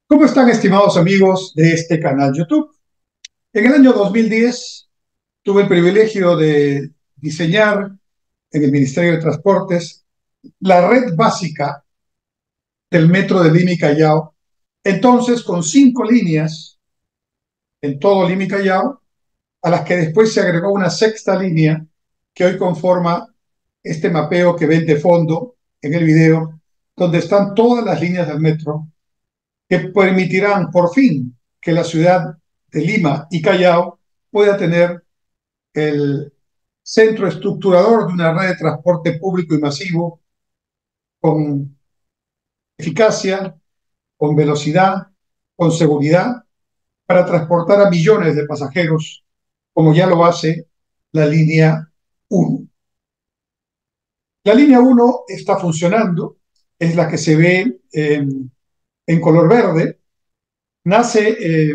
¿Cómo están, estimados amigos de este canal YouTube? En el año 2010 tuve el privilegio de diseñar en el Ministerio de Transportes la red básica del metro de Lima y Callao, entonces con 5 líneas en todo Lima y Callao, a las que después se agregó una sexta línea que hoy conforma este mapeo que ven de fondo en el video, donde están todas las líneas del metro que permitirán por fin que la ciudad de Lima y Callao pueda tener el centro estructurador de una red de transporte público y masivo con eficacia, con velocidad, con seguridad, para transportar a millones de pasajeros, como ya lo hace la línea 1. La línea 1 está funcionando, es la que se ve en color verde, nace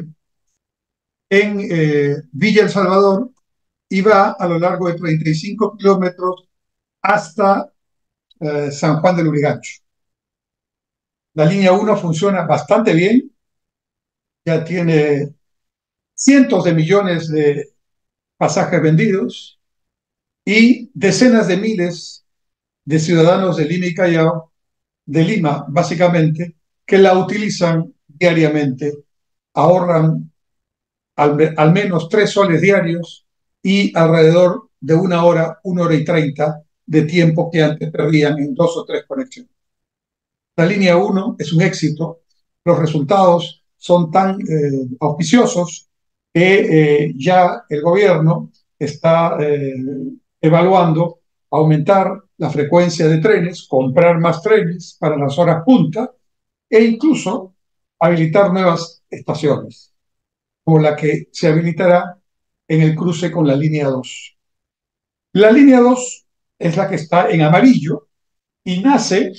en Villa El Salvador y va a lo largo de 35 kilómetros hasta San Juan del Urigancho. La línea 1 funciona bastante bien, ya tiene cientos de millones de pasajes vendidos y decenas de miles de ciudadanos de Lima y Callao, de Lima básicamente, que la utilizan diariamente, ahorran al menos 3 soles diarios y alrededor de 1 hora, 1 hora y 30 de tiempo que antes perdían en 2 o 3 conexiones. La línea 1 es un éxito, los resultados son tan auspiciosos que ya el gobierno está evaluando aumentar la frecuencia de trenes, comprar más trenes para las horas punta e incluso habilitar nuevas estaciones, como la que se habilitará en el cruce con la línea 2. La línea 2 es la que está en amarillo y nace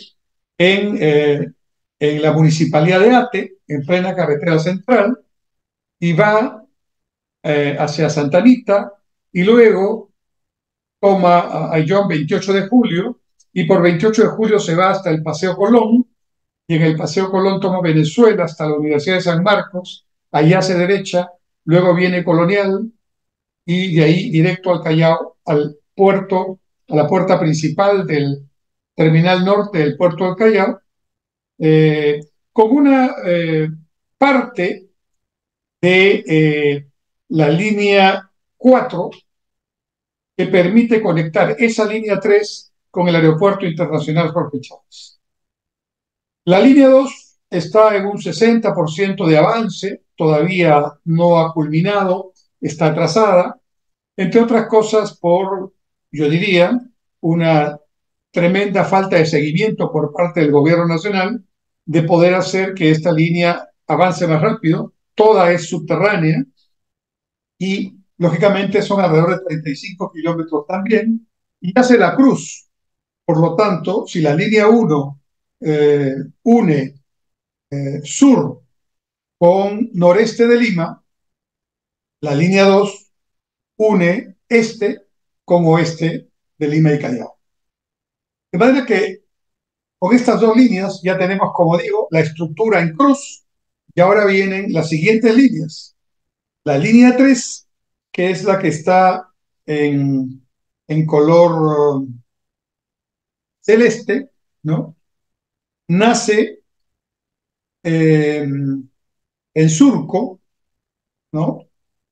en la municipalidad de Ate, en plena carretera central, y va hacia Santa Anita y luego toma a John 28 de julio y por 28 de julio se va hasta el Paseo Colón y en el Paseo Colón toma Venezuela hasta la Universidad de San Marcos, ahí hace derecha, luego viene Colonial y de ahí directo al Callao, al puerto, a la puerta principal del terminal norte del puerto del Callao, con una parte de la línea 4 que permite conectar esa línea 3 con el Aeropuerto Internacional Jorge Chávez. La línea 2 está en un 60% de avance, todavía no ha culminado, está atrasada, entre otras cosas por, yo diría, una tremenda falta de seguimiento por parte del gobierno nacional de poder hacer que esta línea avance más rápido. Toda es subterránea y, lógicamente, son alrededor de 35 kilómetros también y hace la cruz. Por lo tanto, si la línea 1 une sur con noreste de Lima, la línea 2 une este con oeste de Lima y Callao. De manera que con estas dos líneas ya tenemos, como digo, la estructura en cruz y ahora vienen las siguientes líneas. La línea 3, que es la que está en color celeste, ¿no? Nace eh, en Surco, ¿no?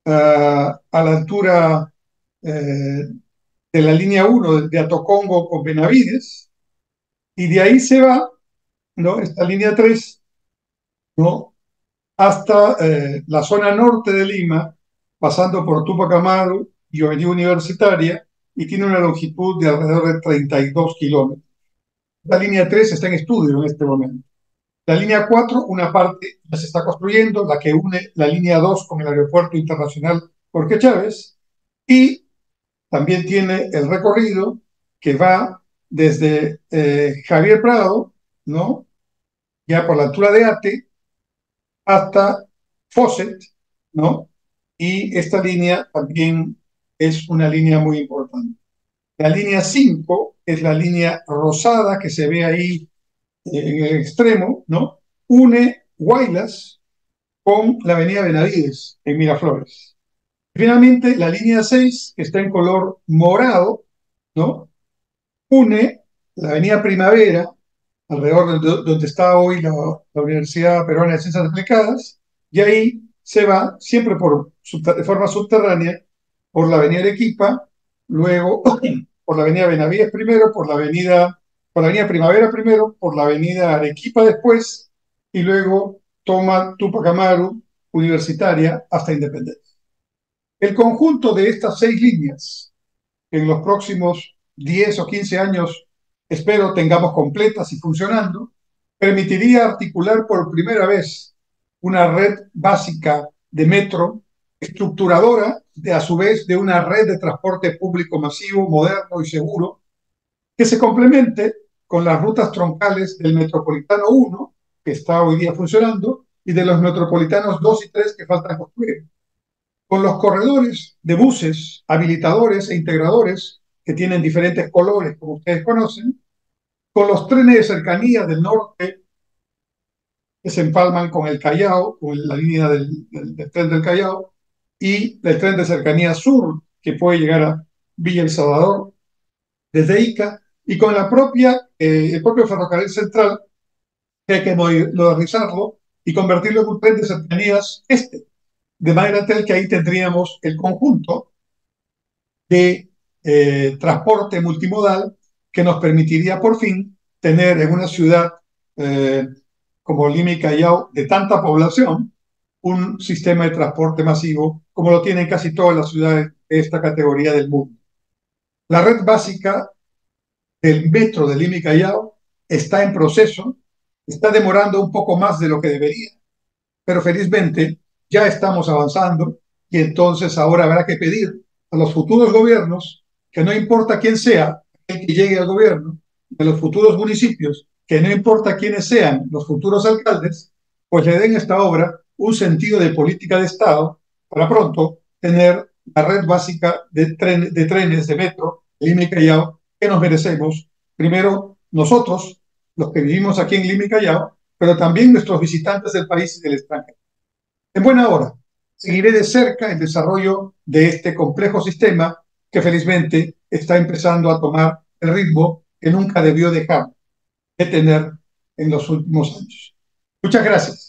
A la altura eh, de la línea 1 de Atocongo con Benavides, y de ahí se va, ¿no? Esta línea 3, ¿no? Hasta la zona norte de Lima, pasando por Tupac Amaru y Avenida Universitaria, y tiene una longitud de alrededor de 32 kilómetros. La línea 3 está en estudio en este momento. La línea 4, una parte ya se está construyendo, la que une la línea 2 con el Aeropuerto Internacional Jorge Chávez, y también tiene el recorrido que va desde Javier Prado, ¿no? Ya por la altura de Ate, hasta Fawcett, ¿no? Y esta línea también es una línea muy importante. La línea 5 es la línea rosada que se ve ahí en el extremo, ¿no? Une Guaylas con la avenida Benavides en Miraflores. Finalmente, la línea 6, que está en color morado, ¿no? Une la avenida Primavera, alrededor de donde está hoy la Universidad Peruana de Ciencias Aplicadas, y ahí se va siempre de forma subterránea por la avenida Arequipa, luego por la avenida Benavides primero, por la avenida Primavera primero, por la avenida Arequipa después, y luego toma Tupac Amaru, Universitaria, hasta Independencia. El conjunto de estas 6 líneas, en los próximos 10 o 15 años, espero tengamos completas y funcionando, permitiría articular por primera vez una red básica de metro estructuradora, a su vez, de una red de transporte público masivo, moderno y seguro, que se complemente con las rutas troncales del Metropolitano 1, que está hoy día funcionando, y de los metropolitanos 2 y 3 que faltan construir, con los corredores de buses, habilitadores e integradores, que tienen diferentes colores, como ustedes conocen, con los trenes de cercanía del norte que se empalman con el Callao, con la línea del tren del Callao, y el tren de cercanía sur, que puede llegar a Villa El Salvador desde Ica, y con el propio ferrocarril central, que hay que modernizarlo y convertirlo en un tren de cercanías de manera tal que ahí tendríamos el conjunto de transporte multimodal que nos permitiría por fin tener en una ciudad eh, como Lima y Callao de tanta población un sistema de transporte masivo como lo tienen casi todas las ciudades de esta categoría del mundo. La red básica del metro de Lima y Callao está en proceso, está demorando un poco más de lo que debería, pero felizmente ya estamos avanzando y entonces ahora habrá que pedir a los futuros gobiernos que no importa quién sea el que llegue al gobierno, de los futuros municipios, que no importa quiénes sean los futuros alcaldes, pues le den a esta obra un sentido de política de Estado para pronto tener la red básica de trenes de metro de Lima y Callao que nos merecemos, primero nosotros, los que vivimos aquí en Lima y Callao, pero también nuestros visitantes del país y del extranjero. En buena hora, seguiré de cerca el desarrollo de este complejo sistema que felizmente está empezando a tomar el ritmo que nunca debió dejar de tener en los últimos años. Muchas gracias.